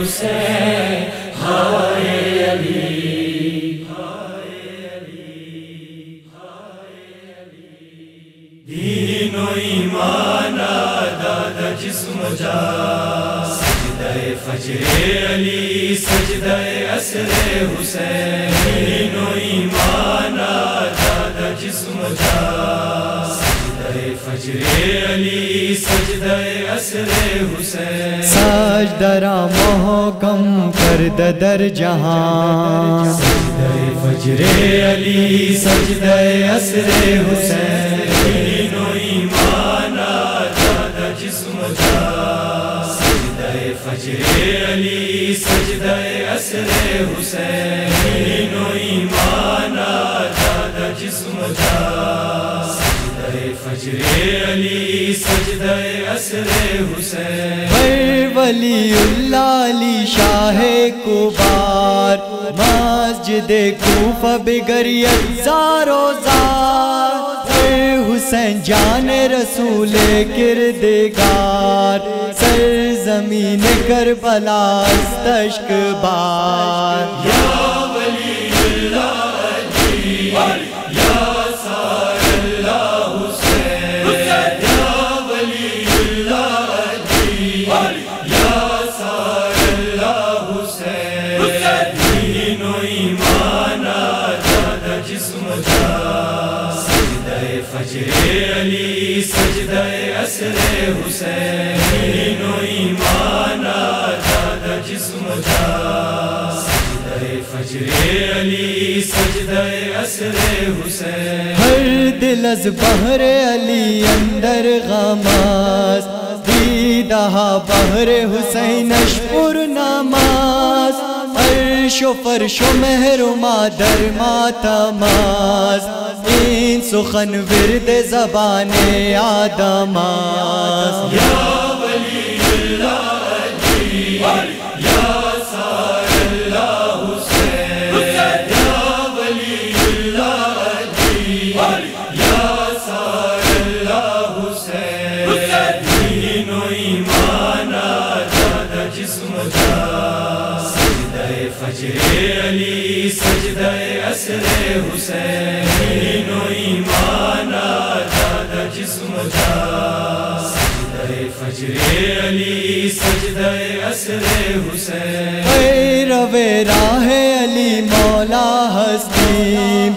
حسین ہائے علی دین و ایمان دادا جسم جا سجدہ فجر علی سجدہ عصر حسین دین و ایمان دادا جسم جا سجدہ فجر علی سجدہ عصر حسین سجدہ را محکم کر در جہاں سجدہ فجر علی سجدہ عصر حسین دین و ایمان دادا جسم جا سجدہ فجر علی سجدہ عصر حسین دین و ایمان دادا جسم جا سجدہ فجر علی سجدہ عصر حسین ہر ولی اللہ علی شاہ کبار مسجد کوفہ بگریت زار و زار حسین جان رسول کردگار سرزمین کربلا است اشک بار یا ولی اللہ علی یا سار اللہ حسین یا ولی اللہ علی یا سار اللہ حسین دین و ایمان دادا جسم جا سجدہ فجر علی سجدہ عصر حسین دین و ایمان دادا جسم جا سجدہ فجر علی سجدہ عصر حسین ہر دل از بحر علی اندر غماز دیدہ بحر حسین اشپر نماز عرش و فرش و مہر و مادر ماتماز این سخن ورد زبان آدماز یا ولی اللہ علی یا سار اللہ حسین یا ولی اللہ علی یا سار اللہ حسین دین و ایمان دادا جسم جا سجدہ فجر علی سجدہ عصر حسین دین و ایمان دادا جسم جا سجدہ فجر علی سجدہ عصر حسین پیرو راہ علی مولا ہستیم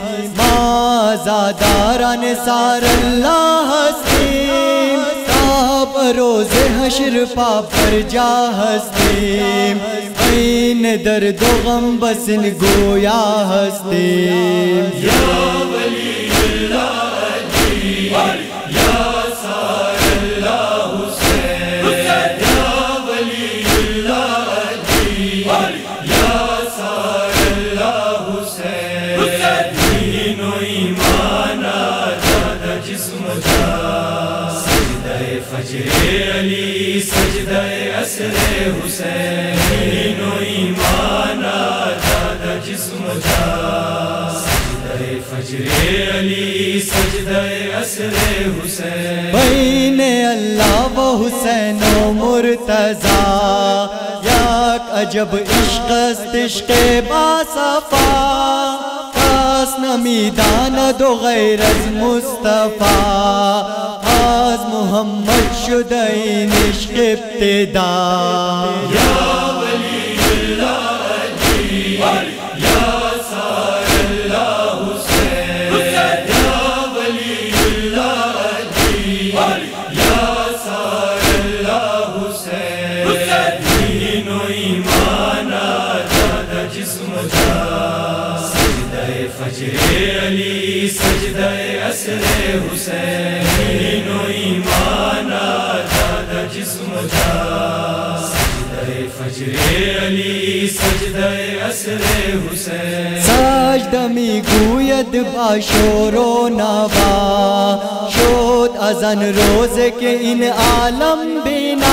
مازاداران سار اللہ ہستیم تاب روز حشر پا پر جا ہستیم این درد و غم بسن گویا ہستیم یا ولی اللہ علی یا سار اللہ حسین یا ولی اللہ علی یا سار اللہ حسین دین و ایمان دادا جسم جا سجدہ فجر علی سجدہ عصر حسین دین و ایمان دادا جسم جا سجدہ فجر علی سجدہ عصر حسین بین اللہ و حسین و مرتضیٰ یک عجب عشق است عشق باصفا کس نمیداند و غیر از مصطفیٰ از محمد شده این عشق ابتدا یا ولی اللہ علی یا سار اللہ حسین یا ولی اللہ علی یا سار اللہ حسین دین و ایمان دادا جسم جا سجدہ فجر علی سجدہ عصر حسین دین و ایمان دادا جسم جا سجدہ فجر علی سجدہ عصر حسین سجدہ می گوید با شور و نوا شد ازن روز که این عالم بینا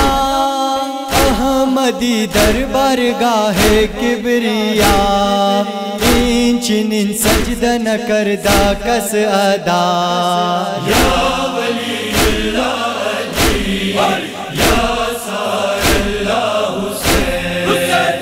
احمدی در بارگاہ کبریا این چنین سجدہ نکردہ کس ادا یا ولی اللہ علی یا سار اللہ حسین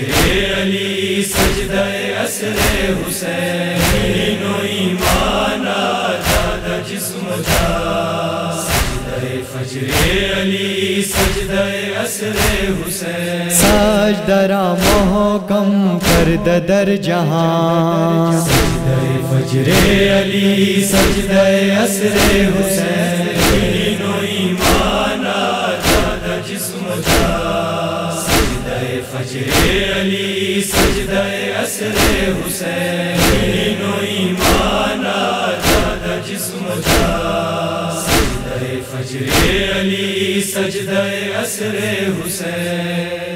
فجر علی سجدہ عصر حسین و ایمان آزاد جسم جا سجدہ فجر علی سجدہ عصر حسین سجدہ را محکم کرد در جہان سجدہ فجر علی سجدہ عصر حسین و ایمان آزاد جسم جا سجدہ فجر علی سجدہ عصر حسین و ایمان آزاد جسم جا سجدہ فجر علی سجدہ عصر حسین